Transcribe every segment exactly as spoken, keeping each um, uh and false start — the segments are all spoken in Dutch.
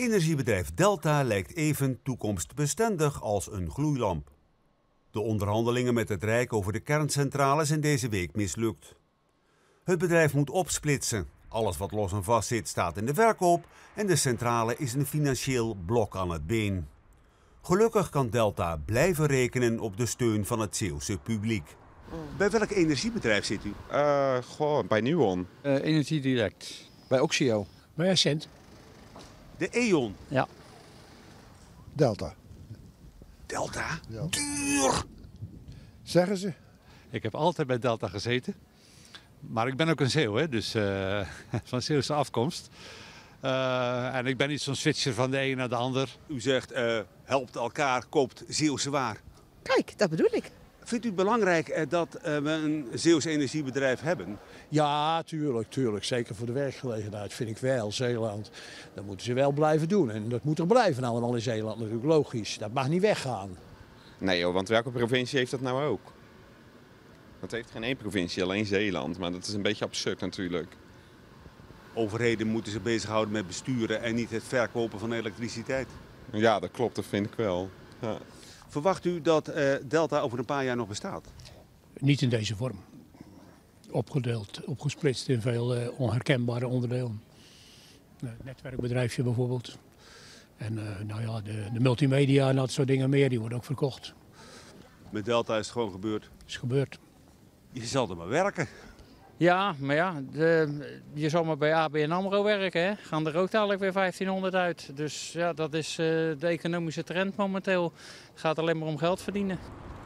Energiebedrijf Delta lijkt even toekomstbestendig als een gloeilamp. De onderhandelingen met het Rijk over de kerncentrale zijn deze week mislukt. Het bedrijf moet opsplitsen. Alles wat los en vast zit staat in de verkoop en de centrale is een financieel blok aan het been. Gelukkig kan Delta blijven rekenen op de steun van het Zeeuwse publiek. Bij welk energiebedrijf zit u? Uh, goh, bij Nuon. Uh, Energiedirect. Bij Oxio. Bij Essent. De E.ON. Ja. Delta. Delta? Ja. Duur! Zeggen ze. Ik heb altijd bij Delta gezeten. Maar ik ben ook een Zeeuw, hè? Dus uh, van Zeeuwse afkomst. Uh, en ik ben niet zo'n switcher van de een naar de ander. U zegt, uh, helpt elkaar, koopt Zeeuwse waar. Kijk, dat bedoel ik. Vindt u het belangrijk uh, dat uh, we een Zeeuws energiebedrijf hebben? Ja, tuurlijk, tuurlijk. Zeker voor de werkgelegenheid vind ik wel. Zeeland, dat moeten ze wel blijven doen. En dat moet er blijven allemaal in Zeeland natuurlijk, logisch. Dat mag niet weggaan. Nee joh, want welke provincie heeft dat nou ook? Dat heeft geen één provincie, alleen Zeeland. Maar dat is een beetje absurd natuurlijk. Overheden moeten zich bezighouden met besturen en niet het verkopen van elektriciteit. Ja, dat klopt, dat vind ik wel. Ja. Verwacht u dat uh, Delta over een paar jaar nog bestaat? Niet in deze vorm. Opgedeeld, opgesplitst in veel uh, onherkenbare onderdelen. Een netwerkbedrijfje bijvoorbeeld. En uh, nou ja, de, de multimedia en dat soort dingen meer, die worden ook verkocht. Met Delta is het gewoon gebeurd? Is gebeurd. Je zal er maar werken. Ja, maar ja, de, je zal maar bij A B N AMRO werken, hè. Gaan er ook dadelijk weer vijftienhonderd uit. Dus ja, dat is uh, de economische trend momenteel. Het gaat alleen maar om geld verdienen.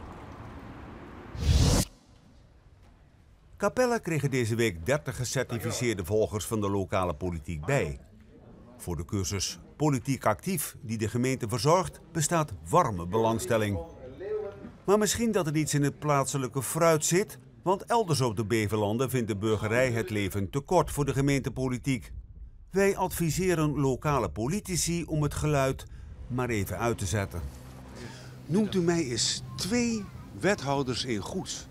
Capelle kregen deze week dertig gecertificeerde volgers van de lokale politiek bij. Voor de cursus Politiek Actief, die de gemeente verzorgt, bestaat warme belangstelling. Maar misschien dat er iets in het plaatselijke fruit zit, want elders op de Beverlanden vindt de burgerij het leven te kort voor de gemeentepolitiek. Wij adviseren lokale politici om het geluid maar even uit te zetten. Noemt u mij eens twee wethouders in Goes?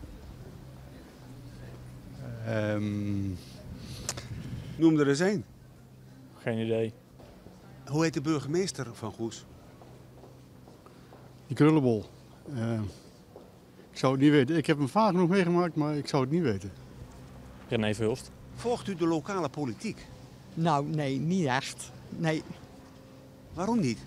Um... Noem er eens één. Geen idee. Hoe heet de burgemeester van Goes? Die krullenbol. Uh, ik zou het niet weten. Ik heb hem vaak genoeg meegemaakt, maar ik zou het niet weten. René Verhulst. Volgt u de lokale politiek? Nou, nee, niet echt. Nee. Waarom niet?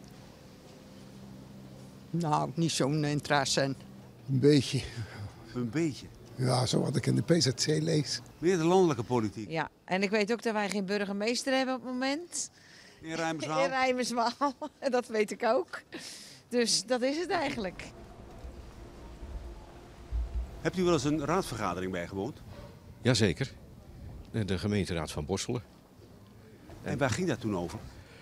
Nou, niet zo'n interesse. Een beetje. Een beetje? Ja, zo wat ik in de P Z C lees. Meer de landelijke politiek? Ja, en ik weet ook dat wij geen burgemeester hebben op het moment. In Rijmerswaal? In Rijmerswaal, dat weet ik ook. Dus dat is het eigenlijk. Hebt u wel eens een raadsvergadering bijgewoond? Jazeker. De gemeenteraad van Borselen. En waar ging dat toen over?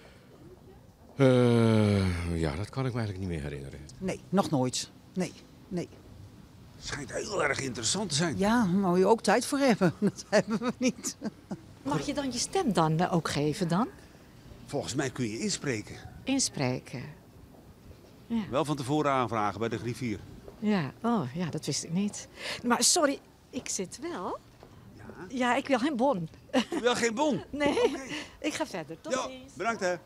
Uh, ja, dat kan ik me eigenlijk niet meer herinneren. Nee, nog nooit. Nee, nee. Het schijnt heel erg interessant te zijn. Ja, maar moet je ook tijd voor hebben. Dat hebben we niet. Mag je dan je stem dan ook geven dan? Volgens mij kun je inspreken. Inspreken. Ja. Wel van tevoren aanvragen bij de griffier. Ja, oh ja, dat wist ik niet. Maar sorry, ik zit wel. Ja, ja ik wil geen bon. U wil geen bon? Nee, okay. Ik ga verder. Tot ja, ziens. Bedankt hè.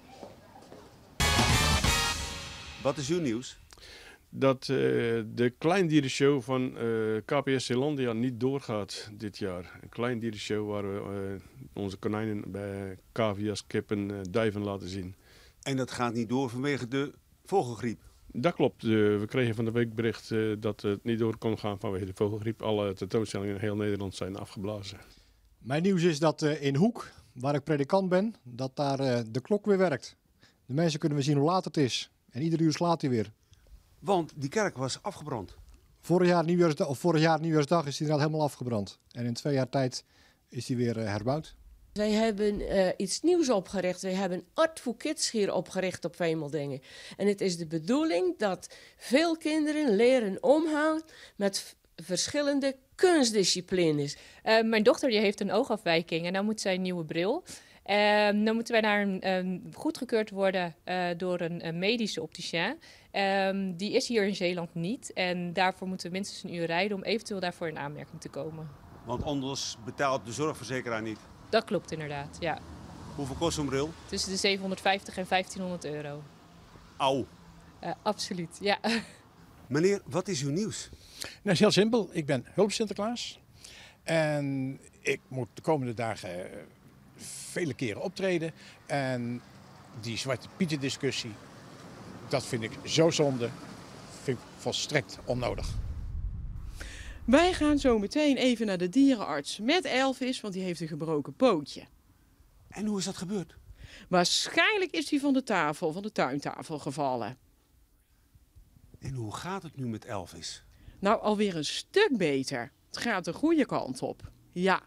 Wat is uw nieuws? Dat uh, de kleindierenshow van uh, K P S Zeelandia niet doorgaat dit jaar. Een kleindierenshow waar we uh, onze konijnen bij cavia's, kippen, uh, duiven laten zien. En dat gaat niet door vanwege de vogelgriep? Dat klopt. Uh, we kregen van de week bericht uh, dat het niet door kon gaan vanwege de vogelgriep. Alle tentoonstellingen in heel Nederland zijn afgeblazen. Mijn nieuws is dat uh, in Hoek, waar ik predikant ben, dat daar uh, de klok weer werkt. De mensen kunnen weer zien hoe laat het is. En ieder uur slaat hij weer. Want die kerk was afgebrand. Vorig jaar, nieuwjaarsdag, of vorig jaar nieuwjaarsdag is die inderdaad helemaal afgebrand. En in twee jaar tijd is die weer uh, herbouwd. Wij hebben uh, iets nieuws opgericht. Wij hebben Art voor Kids hier opgericht op Wemeldingen. En het is de bedoeling dat veel kinderen leren omgaan met verschillende kunstdisciplines. Uh, mijn dochter die heeft een oogafwijking en dan moet zij een nieuwe bril. Uh, dan moeten wij naar een, um, goedgekeurd worden uh, door een, een medische opticien. Um, die is hier in Zeeland niet. En daarvoor moeten we minstens een uur rijden om eventueel daarvoor in aanmerking te komen. Want anders betaalt de zorgverzekeraar niet? Dat klopt inderdaad, ja. Hoeveel kost zo'n bril? Tussen de zevenhonderdvijftig en vijftienhonderd euro. Au. Uh, absoluut, ja. Meneer, wat is uw nieuws? Nou, dat is heel simpel. Ik ben hulp Sinterklaas. En ik moet de komende dagen vele keren optreden. En die Zwarte Pieten discussie, dat vind ik zo zonde. Vind ik volstrekt onnodig. Wij gaan zo meteen even naar de dierenarts met Elvis, want die heeft een gebroken pootje. En hoe is dat gebeurd? Waarschijnlijk is hij van de tafel, van de tuintafel gevallen. En hoe gaat het nu met Elvis? Nou, alweer een stuk beter. Het gaat de goede kant op. Ja.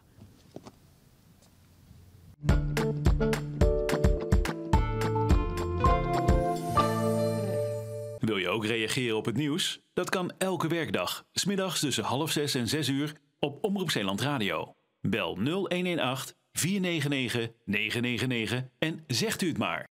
Wil je ook reageren op het nieuws? Dat kan elke werkdag, 's middags tussen half zes en zes uur op Omroep Zeeland Radio. Bel nul een een acht, vier negen negen, negen negen negen en zegt u het maar.